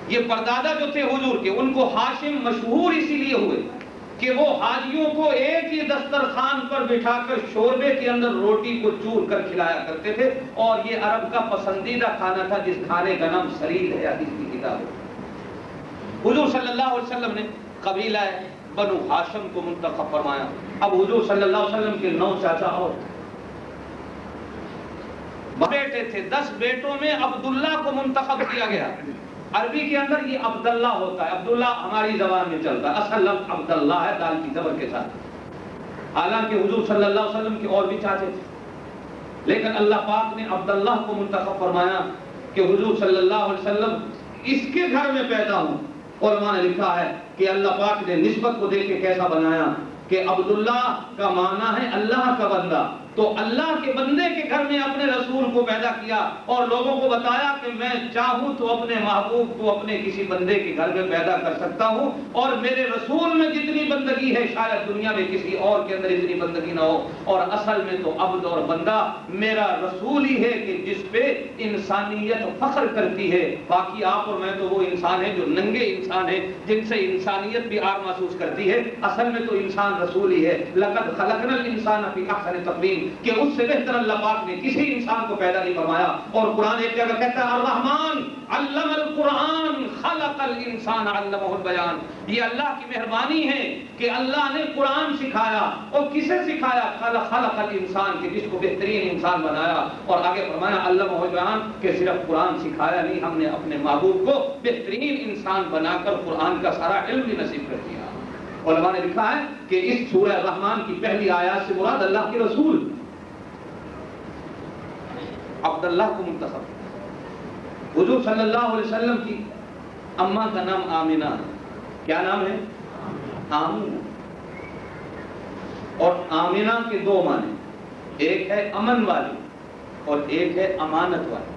یہ پردادا جو تھے حضور کے، ان کو ہاشم مشہور اسی لیے ہوئے کہ وہ حاجیوں کو ایک ہی دسترخوان پر بٹھا کر شوربے کے اندر روٹی کو چور کر کھلایا کرتے تھے، اور یہ عرب کا پسندیدہ کھانا تھا جس کھانے کا نام سرید ہے، حدیث کی کتاب ہے۔ حضور صلی اللہ علیہ وسلم نے قبیلہ بنو ہاشم کو منتخب فرمایا۔ اب حضور صلی اللہ علیہ وسلم کے 9 چاچا اور بیٹے تھے، 10 بیٹوں میں عبداللہ کو منتخب کیا گیا۔ عربی کے اندر یہ عبداللہ ہوتا ہے، عبداللہ ہماری زبان میں چلتا ہے، اصل لفظ عبداللہ ہے دال کی زبر کے ساتھ۔ حالانکہ حضور صلی اللہ علیہ وسلم کے اور بھی چاچے تھے، لیکن اللہ پاک نے عبداللہ کو منتخب فرمایا کہ حضور صلی اللہ علیہ وسلم اس کے گھر میں پیدا ہوں۔ علماء نے لکھا ہے کہ اللہ پاک نے نسبت کو دیکھ کے کیسا بنایا کہ عبداللہ کا معنی ہے اللہ کا بندہ، تو اللہ کے بندے کے گھر میں اپنے رسول کو پیدا کیا اور لوگوں کو بتایا کہ میں چاہوں تو اپنے محبوب کو اپنے کسی بندے کے گھر میں پیدا کر سکتا ہوں، اور میرے رسول میں جتنی بندگی ہے شاید دنیا میں کسی اور کے اندر اتنی بندگی نہ ہو، اور اصل میں تو عبد اور بندہ میرا رسول ہی ہے کہ جس پہ انسانیت فخر کرتی ہے۔ باقی آپ اور میں تو وہ انسان ہیں جو ننگے انسان ہیں، جن سے انسانیت بھی عار محسوس کرتی ہے، اصل میں تو انسان رسول ہی ہے۔ لقد خلقنا الانسان فی احسن تقویم، کہ اس سے بہتر اللہ پاک نے کسی انسان کو پیدا نہیں فرمایا۔ اور قرآن ایک جگہ کہتا ہے الرحمن علم القرآن خلق الانسان علمہ البیان، یہ اللہ کی مہربانی ہے کہ اللہ نے قرآن سکھایا، اور کسے سکھایا؟ خلق الانسان، کہ جس کو بہترین انسان بنایا، اور آگے فرمایا علمہ البیان کہ صرف قرآن سکھایا نہیں، ہم نے اپنے محبوب کو بہترین انسان بنا کر قرآن کا سارا علم بھی نصیب کر دیا۔ علماء نے لکھا ہے کہ اس سورہ رحمان کی پہلی آیات سے مراد اللہ کے رسول عبداللہ کو منتخب۔ حضور صلی اللہ علیہ وسلم کی اماں کا نام آمنہ، کیا نام ہے؟ آمنہ۔ اور آمنہ کے 2 معنی، ایک ہے امن والی اور ایک ہے امانت والی۔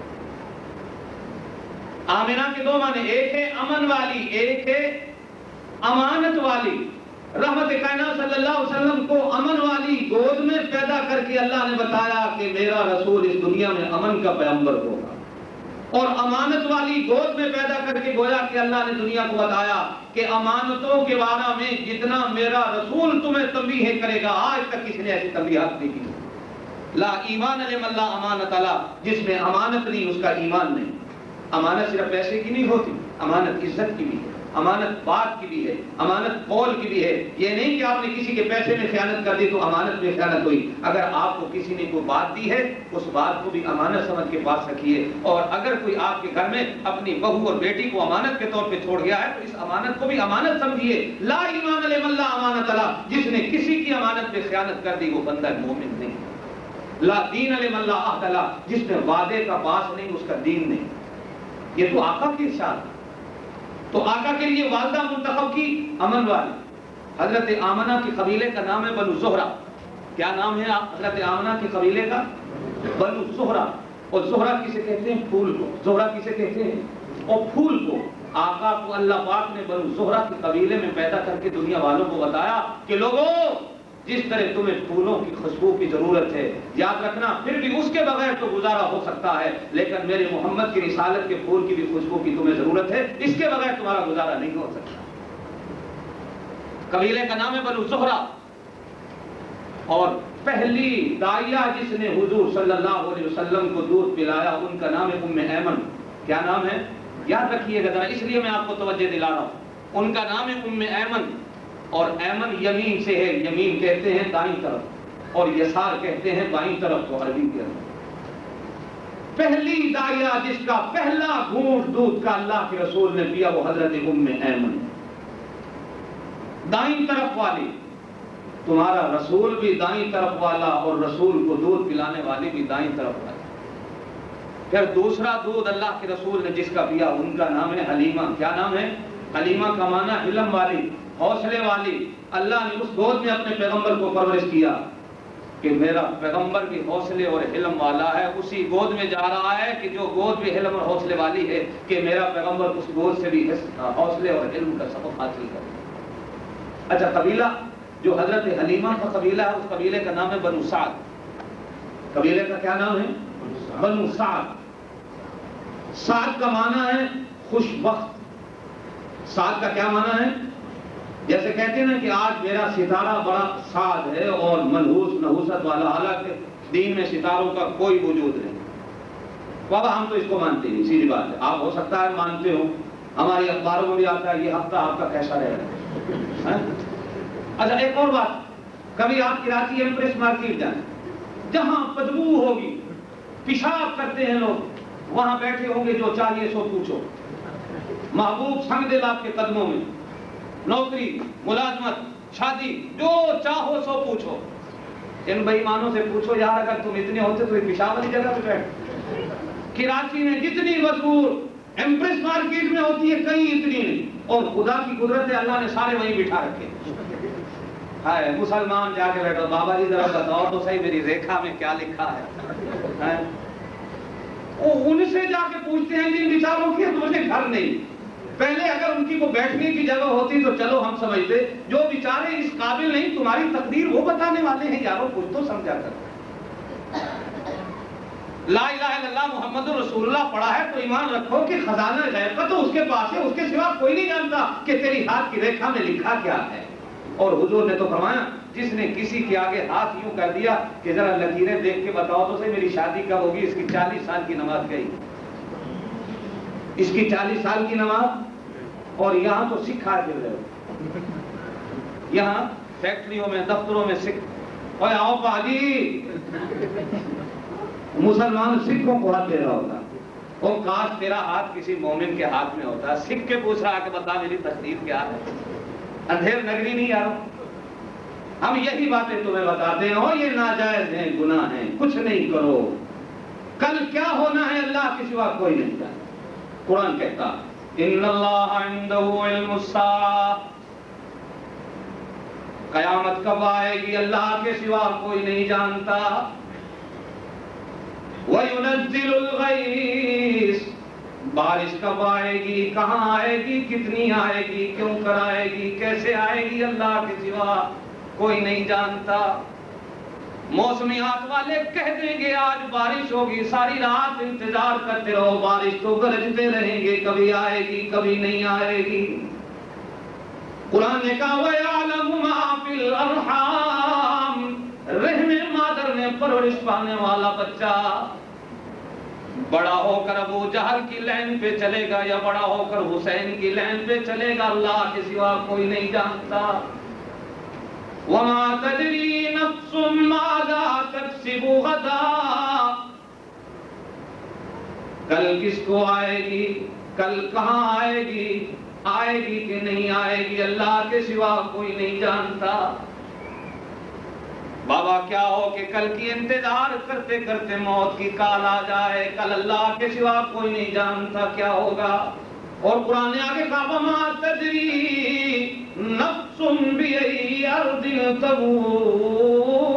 آمنہ کے 2 معنی، ایک ہے امن والی، ایک ہے امانت والی۔ رحمت کائنات صلی اللہ علیہ وسلم کو امن والی گود میں پیدا کر کے اللہ نے بتایا کہ میرا رسول اس دنیا میں امن کا پیغمبر ہوگا، اور امانت والی گود میں پیدا کر کے گویا کہ اللہ نے دنیا کو بتایا کہ امانتوں کے بارے میں جتنا میرا رسول تمہیں تنبیہ کرے گا، آج تک کسی نے ایسی تنبیہات نہیں کی۔ لا ایمان لمن لا امانت لا، جس میں امانت نہیں اس کا ایمان نہیں۔ امانت صرف پیسے کی نہیں ہوتی، امانت عزت کی بھی ہے، امانت بات کی بھی ہے، امانت قول کی بھی ہے۔ یہ نہیں کہ آپ نے کسی کے پیسے میں خیانت کر دی تو امانت میں خیانت ہوئی۔ اگر آپ کو کسی نے کوئی بات دی ہے اس بات کو بھی امانت سمجھ کے پاس رکھیے، اور اگر کوئی آپ کے گھر میں اپنی بہو اور بیٹی کو امانت کے طور پہ چھوڑ گیا ہے تو اس امانت کو بھی امانت سمجھیے۔ لا ایمان لمن لا امانت لا، جس نے کسی کی امانت میں خیانت کر دی وہ بندہ مومن نہیں۔ لا دین لمن لا عہد لا، جس نے وعدے کا باس نہیں اس کا دین نہیں۔ یہ تو آقا کی ارشاد۔ تو آقا کے لیے والدہ منتخب کی امن والی۔ حضرت آمنہ کے قبیلے کا نام ہے بنو زہرہ۔ کیا نام ہے حضرت آمنہ کے قبیلے کا؟ بنو زہرہ۔ اور زہرہ کسے کہتے ہیں؟ پھول کو۔ زہرہ کسے کہتے ہیں؟ اور پھول کو۔ آقا کو اللہ پاک نے بنو زہرہ کے قبیلے میں پیدا کر کے دنیا والوں کو بتایا کہ لوگوں جس طرح تمہیں پھولوں کی خوشبو کی ضرورت ہے، یاد رکھنا پھر بھی اس کے بغیر تو گزارا ہو سکتا ہے، لیکن میرے محمد کی رسالت کے پھول کی بھی خوشبو کی تمہیں ضرورت ہے، اس کے بغیر تمہارا گزارا نہیں ہو سکتا۔ قبیلے کا نام ہے بنو زہرہ، اور پہلی داعیہ جس نے حضور صلی اللہ علیہ وسلم کو دودھ پلایا ان کا نام ہے ام ایمن۔ کیا نام ہے؟ یاد رکھیے گا ذرا، اس لیے میں آپ کو توجہ دلا رہا ہوں۔ ان کا نام ہے ام ایمن، اور ایمن یمین سے ہے، یمین کہتے ہیں دائیں طرف اور یسار کہتے ہیں بائیں طرف کو عربی کے اندر۔ پہلی داعیہ جس کا پہلا گھونٹ دودھ کا اللہ کے رسول نے پیا وہ حضرت ام ایمن، دائیں طرف والی۔ تمہارا رسول بھی دائیں طرف والا اور رسول کو دودھ پلانے والی بھی دائیں طرف والی۔ پھر دوسرا دودھ اللہ کے رسول نے جس کا پیا ان کا نام ہے حلیمہ۔ کیا نام ہے؟ حلیمہ کا معنی حلم والی، حوصلے والی۔ اللہ نے اس گود میں اپنے پیغمبر کو پرورش کیا کہ میرا پیغمبر بھی حوصلے اور حلم والا ہے، اسی گود میں جا رہا ہے کہ جو گود بھی حلم اور حوصلے والی ہے، کہ میرا پیغمبر اس گود سے بھی حوصلے اور علم کا سبق حاصل کرے۔ اچھا، قبیلہ جو حضرت حلیمہ کا قبیلہ ہے اس قبیلے کا نام ہے بنو سعد۔ قبیلے کا کیا نام ہے؟ بنو سعد۔ سعد کا معنی ہے خوش وقت سعد کا کیا معنی ہے؟ جیسے کہتے ہیں نا کہ آج میرا ستارہ بڑا سعد ہے اور منحوس نحوست والا، حالانکہ دین میں ستاروں کا کوئی وجود نہیں۔ بابا ہم تو اس کو مانتے نہیں، سیدھی بات ہے، آپ ہو سکتا ہے مانتے ہو، ہماری اخباروں میں بھی آتا ہے یہ ہفتہ آپ کا کیسا رہے گا۔ اچھا ایک اور بات، کبھی آپ کراچی ایمپریس مارکیٹ جائیں، جہاں بدبو ہوگی، پیشاب کرتے ہیں لوگ، وہاں بیٹھے ہوں گے جو چاہیے سو پوچھو، محبوب سنگ دل آپ کے قدموں میں، نوکری، ملازمت، شادی، جو چاہو سو پوچھو۔ ان بے ایمانوں سے پوچھو یار اگر تم اتنے ہوتے تو پیشاب والی جگہ پہ بیٹھ۔ کراچی میں جتنی بدبو ایمپریس مارکیٹ میں ہوتی ہے کہیں اتنی نہیں، اور خدا کی قدرت ہے اللہ نے سارے وہیں بٹھا رکھے۔ ہائے مسلمان جا کے بیٹھو، بابا جی ذرا بتاؤ تو صحیح میری ریکھا میں کیا لکھا ہے؟ ان سے جا کے پوچھتے ہیں جن بیچاروں کی تمہیں گھر نہیں، پہلے اگر ان کی کو بیٹھنے کی جگہ ہوتی تو چلو ہم سمجھتے، جو بیچارے اس قابل نہیں تمہاری تقدیر وہ بتانے والے ہیں، یارو کچھ تو سمجھا کر۔ لا الہ الا اللہ محمد رسول اللہ پڑھا ہے تو ایمان رکھو کہ خزانہ غیب کا تو اس کے پاس ہے، اس کے سوا کوئی نہیں جانتا کہ تیری ہاتھ کی ریکھا میں لکھا کیا ہے۔ اور حضور نے تو فرمایا جس نے کسی کے آگے ہاتھ یوں کر دیا کہ ذرا لکیریں دیکھ کے بتاؤ تو صحیح میری شادی کب ہوگی، اس کی 40 سال کی نماز گئی، اس کی 40 سال کی نماز۔ اور یہاں تو سکھ آ پھر رہے ہو، یہاں فیکٹریوں میں دفتروں میں سکھ، اوے آؤ پاجی، مسلمان سکھوں کو ہاتھ دے رہا ہوتا، وہ کاش تیرا ہاتھ کسی مومن کے ہاتھ میں ہوتا، سکھ کے پوچھ رہا کہ بتا میری تقدیر کیا ہے۔ اندھیر نگری نہیں یارو، ہم یہی باتیں تمہیں بتاتے ہیں، اور یہ ناجائز ہیں، گناہ ہیں، کچھ نہیں کرو، کل کیا ہونا ہے اللہ کے سوا کوئی نہیں جانتا۔ قرآن کہتا ان اللہ عندہ علم الساعہ، قیامت کب آئے گی اللہ کے سوا کوئی نہیں جانتا۔ وَيُنَزِّلُ الْغَيْثَ، بارش کب آئے گی، کہاں آئے گی، کتنی آئے گی، کیوں کر آئے گی، کیسے آئے گی، اللہ کے سوا کوئی نہیں جانتا۔ موسمیات والے کہہ دیں گے آج بارش ہوگی، ساری رات انتظار کرتے رہو، بارش تو گرجتے رہیں گے، کبھی آئے گی کبھی نہیں آئے گی۔ قرآن نے کہا وَيَعْلَمُ مَا فِي الْأَرْحَامِ، رحم مادر میں پرورش پانے والا بچہ بڑا ہو کر ابو جہل کی لین پہ چلے گا یا بڑا ہو کر حسین کی لین پہ چلے گا، اللہ کے سوا کوئی نہیں جانتا۔ وَمَا تَدْرِي نَفْسٌ مَاذَا تَكْسِبُ غَدًا، کل کس کو آئے گی، کل کہاں آئے گی کہ نہیں آئے گی، اللہ کے سوا کوئی نہیں جانتا۔ بابا کیا ہو کہ کل کی انتظار کرتے کرتے موت کی کال آ جائے، کل اللہ کے سوا کوئی نہیں جانتا کیا ہوگا۔ اور قرآن نے آگے کہا وَمَا تَدْرِي نَفْسٌ بِأَيِّ أَرْضٍ تَمُوتُ،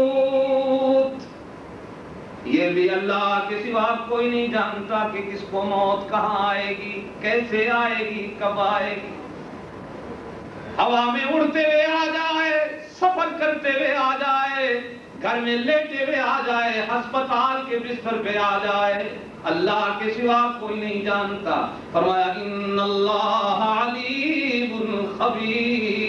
یہ بھی اللہ کے سوا کوئی نہیں جانتا کہ کس کو موت کہاں آئے گی، کیسے آئے گی، کب آئے گی۔ ہوا میں اڑتے ہوئے آ جائے، سفر کرتے ہوئے آ جائے، گھر میں لیٹے ہوئے آ جائے، ہسپتال کے بستر پہ آ جائے، اللہ کے سوا کوئی نہیں جانتا۔ فرمایا ان اللہ علیم خبیر،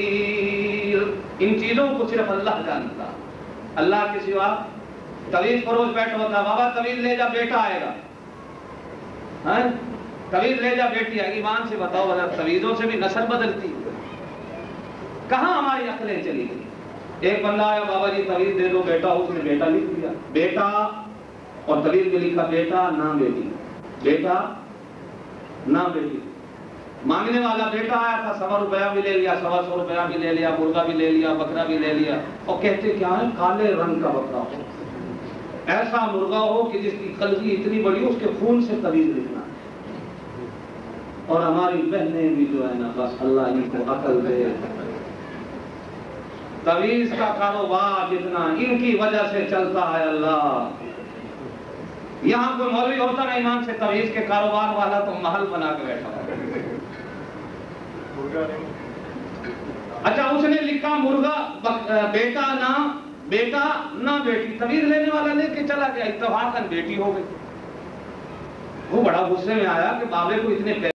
ان چیزوں کو صرف اللہ جانتا، اللہ کے سوا۔ طویز فروش بیٹھا ہوتا، بابا طویز لے جا بیٹا آئے گا، طویز لے جا بیٹی آئے گی، ایمان سے بتاؤ بھلا طویزوں سے بھی نسل بدلتی، کہاں ہماری عقلیں چلی گئی۔ ایک بندہ آیا بابا جی طویز دے دو بیٹا، اس نے بیٹا لکھ دیا، بیٹا اور طویز میں لکھا بیٹا نہ بیٹی، بیٹا نہ بیٹی۔ مانگنے والا بیٹا آیا تھا، 100 روپیہ بھی لے لیا، 125 روپیہ بھی لے لیا، مرغا بھی لے لیا، بکرا بھی لے لیا، اور کہتے کیا ہے کالے رنگ کا بکرا ہو، ایسا مرغا ہو کہ جس کی قلبی اتنی بڑی ہو، اس کے خون سے طویز لکھنا۔ اور ہماری بہنیں بھی جو ہے نا بس اللہ ان کو عقل دے، طویز کا کاروبار جتنا ان کی وجہ سے چلتا ہے، اللہ یہاں کوئی مولوی ہوتا نا ایمان سے طویز کے کاروبار والا تو محل بنا کے بیٹھا ہوا۔ اچھا اس نے لکھا مرغا بیٹا نہ بیٹی، طویز لینے والا لے کے چلا گیا، اتفاقاً بیٹی ہو گئی۔ وہ بڑا غصے میں آیا کہ بابے کو اتنے